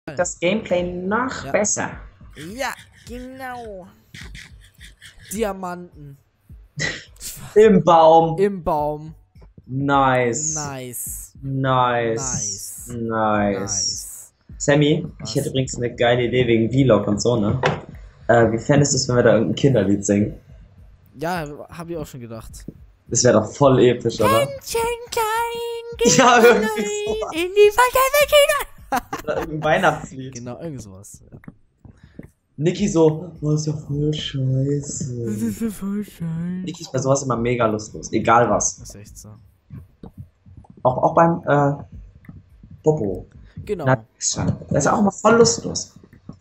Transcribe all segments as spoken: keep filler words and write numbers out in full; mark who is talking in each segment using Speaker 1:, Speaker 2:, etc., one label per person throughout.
Speaker 1: das Gameplay noch
Speaker 2: Ja.
Speaker 1: besser.
Speaker 2: Ja, genau. Diamanten.
Speaker 1: Im Baum.
Speaker 2: Im Baum.
Speaker 1: Nice.
Speaker 2: Nice.
Speaker 1: Nice.
Speaker 2: Nice.
Speaker 1: Nice.
Speaker 2: Nice.
Speaker 1: Sammy,
Speaker 2: Was?
Speaker 1: ich hätte übrigens eine geile Idee wegen Vlog und so, ne? Äh, wie fändest du es, wenn wir da irgendein Kinderlied singen?
Speaker 2: Ja, habe ich auch schon gedacht.
Speaker 1: Das wäre doch voll episch, oder?
Speaker 2: Händchen klein,
Speaker 1: Ja, irgendwie
Speaker 2: rein
Speaker 1: sowas.
Speaker 2: in die Welt.
Speaker 1: Oder irgendein Weihnachtslied.
Speaker 2: Genau, irgend sowas. Ja.
Speaker 1: Niki so, oh, ist ja voll scheiße.
Speaker 2: ist ja voll schön.
Speaker 1: Niki ist bei sowas immer mega lustlos, egal was.
Speaker 2: Das ist echt so.
Speaker 1: Auch, auch beim, äh, Popo.
Speaker 2: Genau.
Speaker 1: Na, ist schon. Der ist ja auch immer voll lustlos.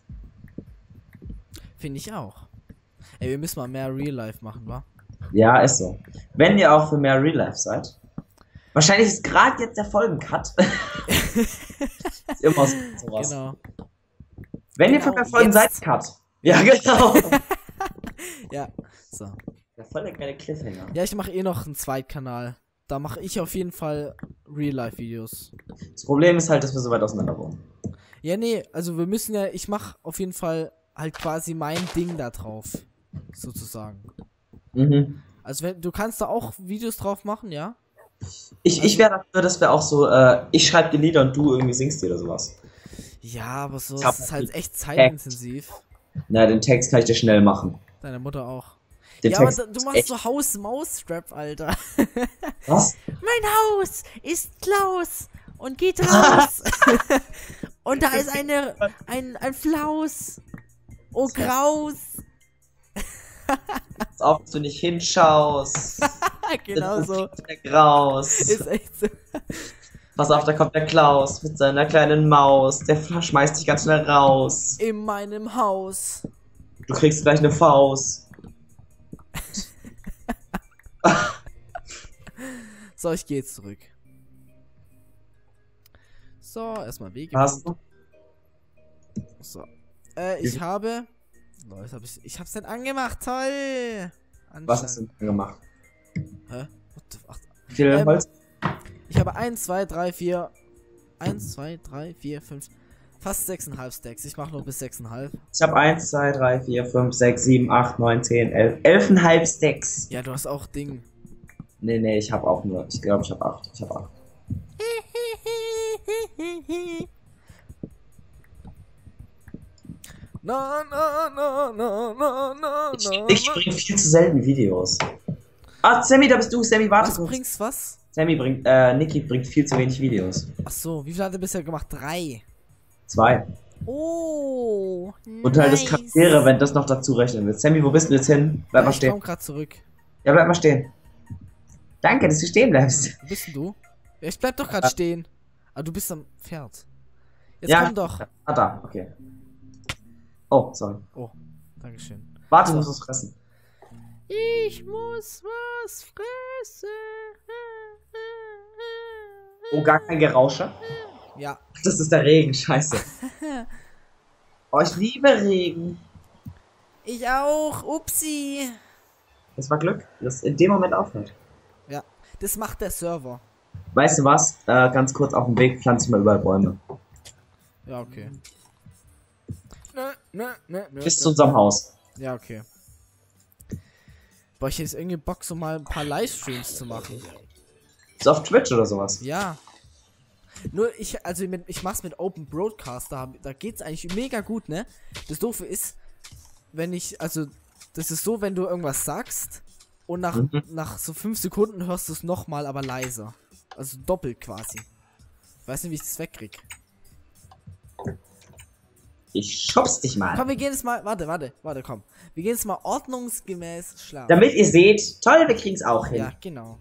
Speaker 2: Finde ich auch. Ey, wir müssen mal mehr Real Life machen, wa?
Speaker 1: Ja, ist so. Wenn ihr auch für mehr Real Life seid. Wahrscheinlich ist gerade jetzt der Folgencut. Ist immer so, sowas.
Speaker 2: Genau.
Speaker 1: Wenn ihr
Speaker 2: Genau,
Speaker 1: für mehr Folgen
Speaker 2: jetzt.
Speaker 1: seid, Cut. Ja, genau.
Speaker 2: Ja, so.
Speaker 1: Ja, voll der geile Cliffhanger.
Speaker 2: Ja, ich mache eh noch einen Zweitkanal. Da mache ich auf jeden Fall Real-Life-Videos.
Speaker 1: Das Problem ist halt, dass wir so weit auseinander wohnen.
Speaker 2: Ja, nee, also wir müssen ja, ich mache auf jeden Fall halt quasi mein Ding da drauf. Sozusagen.
Speaker 1: Mhm.
Speaker 2: Also wenn, du kannst da auch Videos drauf machen, ja?
Speaker 1: Ich, ich wäre dafür, dass wir auch so, äh, ich schreibe die Lieder und du irgendwie singst die oder sowas.
Speaker 2: Ja, aber so
Speaker 1: Ich hab
Speaker 2: es ist halt
Speaker 1: die
Speaker 2: echt zeitintensiv.
Speaker 1: Na, den Text kann ich dir schnell machen.
Speaker 2: Deine Mutter auch.
Speaker 1: Den
Speaker 2: Ja, aber
Speaker 1: Text
Speaker 2: da, du
Speaker 1: ist
Speaker 2: machst
Speaker 1: echt-
Speaker 2: so Haus-Maus-Rap, Alter.
Speaker 1: Was?
Speaker 2: Mein Haus ist Klaus und geht raus. Und da ist eine, ein, ein Flaus. Oh, Graus.
Speaker 1: Pass auf, dass du nicht hinschaust.
Speaker 2: Genau so.
Speaker 1: Der Graus.
Speaker 2: Ist echt so.
Speaker 1: Pass auf, da kommt der Klaus mit seiner kleinen Maus. Der schmeißt dich ganz schnell raus.
Speaker 2: In meinem Haus.
Speaker 1: Du kriegst gleich eine Faust.
Speaker 2: So, ich gehe jetzt zurück. So, erstmal Wege.
Speaker 1: Hast du?
Speaker 2: So. Äh, ich habe. Oh, jetzt hab ich, ich hab's nicht angemacht, toll!
Speaker 1: Was hast du denn gemacht?
Speaker 2: Hä? What the, ach,
Speaker 1: Wie viel
Speaker 2: Ähm,
Speaker 1: Holz?
Speaker 2: ich habe eins, zwei, drei, vier. eins, zwei, drei, vier, fünf. Fast sechs Komma fünf Stacks. Ich mache nur bis sechs Komma fünf.
Speaker 1: Ich habe eins, zwei, drei, vier, fünf, sechs, sieben, acht, neun, zehn, elf. elf Komma fünf Stacks.
Speaker 2: Ja, du hast auch Ding.
Speaker 1: Nee, nee, ich habe auch nur. Ich glaube, ich habe acht. Ich habe acht.
Speaker 2: Na, na, na, na, na, na,
Speaker 1: Ich,
Speaker 2: na,
Speaker 1: ich
Speaker 2: na.
Speaker 1: bringe viel zu selten Videos. Ah, Sammy, da bist du. Sammy, warte
Speaker 2: Was
Speaker 1: kurz.
Speaker 2: bringst was?
Speaker 1: Sammy bringt, äh, Niki bringt viel zu wenig Videos.
Speaker 2: Ach so, wie viel hat er bisher gemacht? Drei.
Speaker 1: Zwei.
Speaker 2: Oh.
Speaker 1: Und halt das Charaktere, wenn das noch dazu rechnen willst. Sammy, wo bist du jetzt hin? Bleib mal
Speaker 2: Ich
Speaker 1: stehen.
Speaker 2: komm grad zurück.
Speaker 1: Ja, bleib mal stehen. Danke, dass du stehen bleibst.
Speaker 2: Wo bist denn du? Ja, ich bleib doch grad
Speaker 1: Ja.
Speaker 2: stehen. Aber du bist am Pferd. Jetzt
Speaker 1: Ja.
Speaker 2: komm doch.
Speaker 1: Ah, da, okay. Oh, sorry.
Speaker 2: Oh, Dankeschön.
Speaker 1: Warte, ich muss was fressen.
Speaker 2: Ich muss was fressen.
Speaker 1: Oh, gar kein Gerausche?
Speaker 2: Ja.
Speaker 1: Das ist der Regen, scheiße. Oh, ich liebe Regen.
Speaker 2: Ich auch. Upsi.
Speaker 1: Das war Glück, dass in dem Moment aufhört.
Speaker 2: Ja. Das macht der Server.
Speaker 1: Weißt du was? Äh, ganz kurz auf dem Weg pflanze ich mal überall Bäume.
Speaker 2: Ja, okay. Nö, nö, nö, nö,
Speaker 1: Bis
Speaker 2: nö.
Speaker 1: zu unserem Haus.
Speaker 2: Ja, okay. Boah, ich hätte jetzt irgendwie Bock, so mal ein paar Livestreams zu machen.
Speaker 1: Ist auf Twitch oder sowas?
Speaker 2: Ja. Nur ich, also mit, ich mach's mit Open Broadcast, da, da geht's eigentlich mega gut, ne? Das Doofe ist, wenn ich, also, das ist so, wenn du irgendwas sagst und nach,
Speaker 1: Mhm.
Speaker 2: nach so fünf Sekunden hörst du es nochmal, aber leiser. Also doppelt quasi. Ich weiß nicht, wie ich das wegkrieg.
Speaker 1: Ich schubs dich mal.
Speaker 2: Komm, wir gehen jetzt mal, warte, warte, warte, komm. Wir gehen jetzt mal ordnungsgemäß schlafen.
Speaker 1: Damit ihr seht, toll, wir kriegen's auch hin.
Speaker 2: Ja, genau.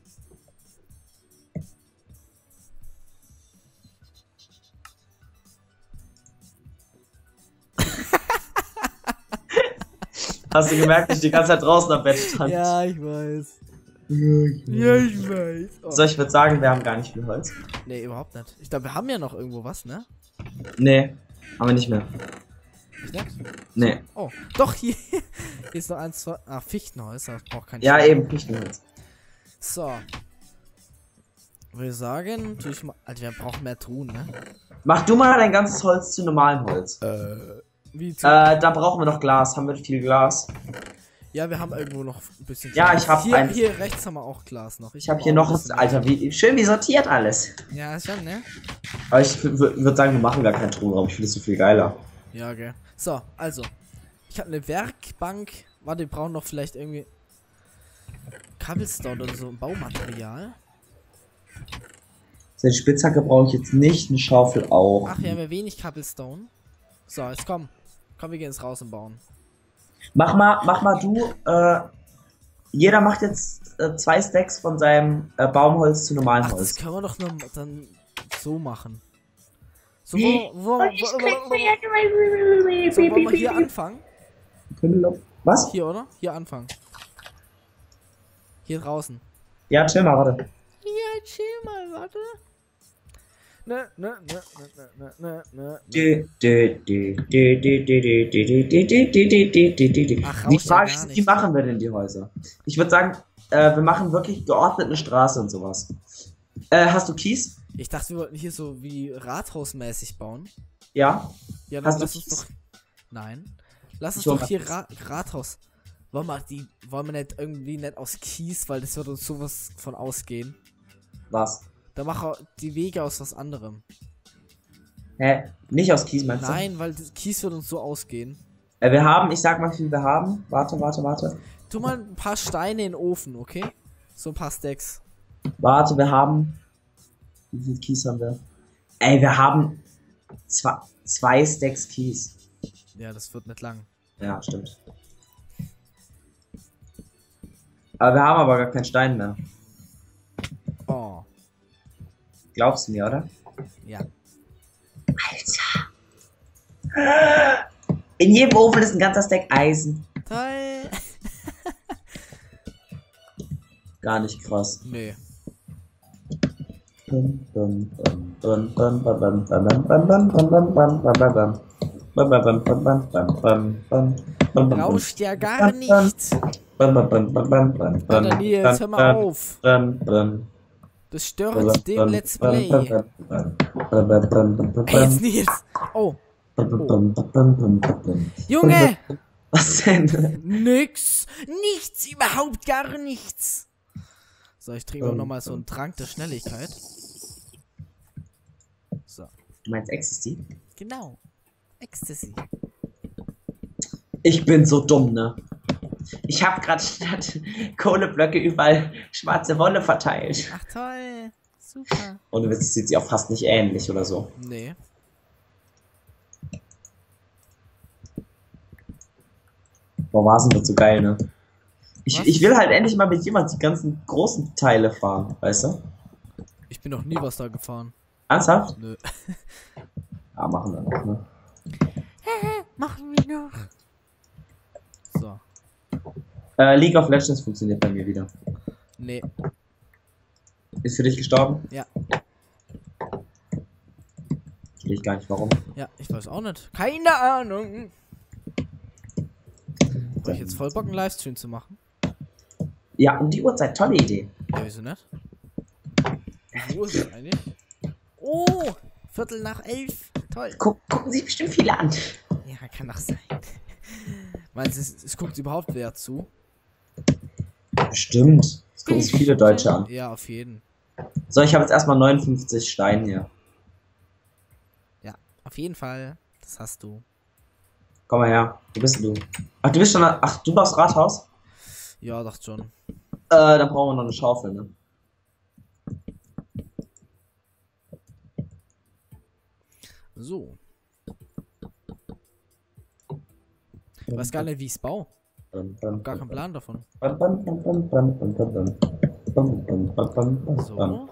Speaker 1: Hast du gemerkt, dass ich die ganze Zeit draußen am Bett stand?
Speaker 2: Ja, ich weiß.
Speaker 1: Ja,
Speaker 2: ich weiß. Oh.
Speaker 1: So, ich würde sagen, wir haben gar nicht viel Holz.
Speaker 2: Nee, überhaupt nicht. Ich glaube, wir haben ja noch irgendwo was, ne?
Speaker 1: Nee, haben wir nicht mehr.
Speaker 2: Ja?
Speaker 1: Nee.
Speaker 2: Oh, doch, hier, hier ist noch eins, zwei. Ah, Fichtenholz, das braucht kein
Speaker 1: Ja,
Speaker 2: Stein.
Speaker 1: eben, Fichtenholz.
Speaker 2: So. würde sagen, tue ich mal. Also wir brauchen mehr Truhen, ne?
Speaker 1: Mach du mal dein ganzes Holz zu normalem Holz.
Speaker 2: Äh. Wie zu
Speaker 1: Äh, da brauchen wir noch Glas. Haben wir viel Glas?
Speaker 2: Ja, wir haben irgendwo noch ein bisschen
Speaker 1: Ja,
Speaker 2: Glas.
Speaker 1: ich hab
Speaker 2: hier,
Speaker 1: eins.
Speaker 2: hier rechts haben wir auch Glas noch.
Speaker 1: Ich habe
Speaker 2: hab
Speaker 1: hier
Speaker 2: auch
Speaker 1: noch
Speaker 2: ein
Speaker 1: was.
Speaker 2: bisschen
Speaker 1: Alter, wie schön wie sortiert alles.
Speaker 2: Ja, schon, ne?
Speaker 1: Aber ich würde sagen, wir machen gar keinen Truhenraum. Ich finde es so viel geiler.
Speaker 2: Ja, okay. So, also. Ich habe eine Werkbank. Warte, wir brauchen noch vielleicht irgendwie Cobblestone oder so ein Baumaterial.
Speaker 1: So, die Spitzhacke brauche ich jetzt nicht, eine Schaufel auch.
Speaker 2: Ach, wir haben ja wenig Cobblestone. So, jetzt komm. Komm, wir gehen jetzt raus und bauen.
Speaker 1: Mach mal, mach mal du, äh, jeder macht jetzt äh, zwei Stacks von seinem äh, Baumholz zu normalem
Speaker 2: Ach, das
Speaker 1: Holz.
Speaker 2: können wir doch nur dann so machen. So,
Speaker 1: Wie?
Speaker 2: wo, wo, wo, wo, so, wollen wir hier anfangen?
Speaker 1: Was?
Speaker 2: Hier, oder? Hier anfangen. Hier draußen.
Speaker 1: Ja, chill mal, warte.
Speaker 2: Ja, chill mal, warte. Ne, ne, ne, ne, ne, ne,
Speaker 1: Die
Speaker 2: Ach,
Speaker 1: Die
Speaker 2: rauscht
Speaker 1: Frage
Speaker 2: ja gar
Speaker 1: ist, wie
Speaker 2: nicht.
Speaker 1: machen wir denn die Häuser? Ich würde sagen, äh, wir machen wirklich geordnet eine Straße und sowas. Äh, hast du Kies?
Speaker 2: Ich dachte, wir wollten hier so wie Rathausmäßig bauen.
Speaker 1: Ja.
Speaker 2: Ja, dann
Speaker 1: Hast du
Speaker 2: lass uns
Speaker 1: Kies?
Speaker 2: doch. Nein. Lass uns
Speaker 1: Ich hol
Speaker 2: doch
Speaker 1: mal
Speaker 2: hier
Speaker 1: Kies.
Speaker 2: Ra Rathaus. Wollen wir die. Wollen wir nicht irgendwie nicht aus Kies, weil das wird uns sowas von ausgehen.
Speaker 1: Was?
Speaker 2: Da mach die Wege aus was anderem.
Speaker 1: Hä? Nicht aus Kies, meinst du?
Speaker 2: Nein, weil das Kies wird uns so ausgehen.
Speaker 1: Äh, wir haben, ich sag mal, wie viel wir haben. Warte, warte, warte.
Speaker 2: Tu mal ein paar Steine in den Ofen, okay? So ein paar Stacks.
Speaker 1: Warte, wir haben. Wie viel Kies haben wir? Ey, wir haben zwei, zwei Stacks Kies.
Speaker 2: Ja, das wird nicht lang.
Speaker 1: Ja, stimmt. Aber wir haben aber gar keinen Stein mehr.
Speaker 2: Oh.
Speaker 1: Glaubst du mir, oder?
Speaker 2: Ja.
Speaker 1: Alter. In jedem Ofen ist ein ganzer Stack Eisen.
Speaker 2: Toll.
Speaker 1: Gar nicht krass.
Speaker 2: Nee. Rauscht ja gar nichts. Alter, nee, jetzt hör mal auf. Das stört dem Let's Play. Ey, jetzt Nils. Oh. Junge!
Speaker 1: Was denn?
Speaker 2: Nix. Nichts, überhaupt gar nichts. So, ich trinke auch nochmal so einen Trank der Schnelligkeit. So.
Speaker 1: Du meinst Ecstasy?
Speaker 2: Genau. Ecstasy.
Speaker 1: Ich bin so dumm, ne? Ich habe gerade statt Kohleblöcke überall schwarze Wolle verteilt.
Speaker 2: Ach toll. Super.
Speaker 1: Und jetzt sieht sie auch fast nicht ähnlich oder so.
Speaker 2: Nee.
Speaker 1: Boah, Vasen wird so geil, ne? Ich,
Speaker 2: Was?
Speaker 1: ich will halt endlich mal mit jemand die ganzen großen Teile fahren, weißt du?
Speaker 2: Ich bin noch nie was da gefahren.
Speaker 1: Ernsthaft?
Speaker 2: Nö.
Speaker 1: Ja, machen wir noch, ne?
Speaker 2: Machen wir noch. So.
Speaker 1: Äh, League of Legends funktioniert bei mir wieder.
Speaker 2: Nee.
Speaker 1: Ist für dich gestorben?
Speaker 2: Ja.
Speaker 1: Verstehe ich gar nicht, warum.
Speaker 2: Ja, ich weiß auch nicht. Keine Ahnung. Brauche ich jetzt voll Bock, einen Livestream zu machen?
Speaker 1: Ja, um die Uhrzeit, tolle Idee.
Speaker 2: Ja, wieso nicht? Wie viel Uhr ist es eigentlich? Oh, Viertel nach elf. Toll.
Speaker 1: Guck, gucken sich bestimmt viele an.
Speaker 2: Ja, kann doch sein. Meinst du, es, es guckt überhaupt wer zu?
Speaker 1: Bestimmt. Es gucken sich viele Deutsche an.
Speaker 2: Ja, auf jeden.
Speaker 1: So, ich habe jetzt erstmal neunundfünfzig Steine hier.
Speaker 2: Ja, auf jeden Fall. Das hast du.
Speaker 1: Komm mal her. Wo bist denn du? Ach, du bist schon. Ach, du baust Rathaus?
Speaker 2: Ja, dachte schon.
Speaker 1: Äh, dann brauchen wir noch eine Schaufel, ne?
Speaker 2: So. Ich weiß gar nicht, wie ich es baue. Gar keinen Plan davon. So.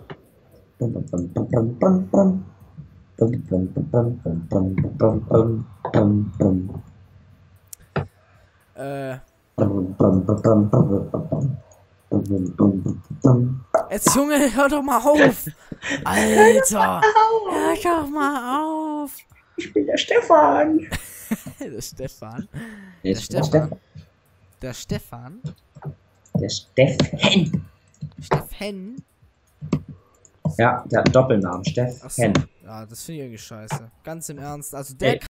Speaker 2: Äh. Jetzt, Junge, hör doch mal auf! Alter! Hör doch mal auf!
Speaker 1: Ich bin der Stefan.
Speaker 2: Der Stefan.
Speaker 1: Der
Speaker 2: Der Stefan. Der Stefan.
Speaker 1: Der Steffen.
Speaker 2: Steffen.
Speaker 1: Ja, der hat einen Doppelnamen, Steff
Speaker 2: Ach so.
Speaker 1: Hen.
Speaker 2: Ja, das finde ich irgendwie scheiße. Ganz im Ernst. Also der
Speaker 1: Ey.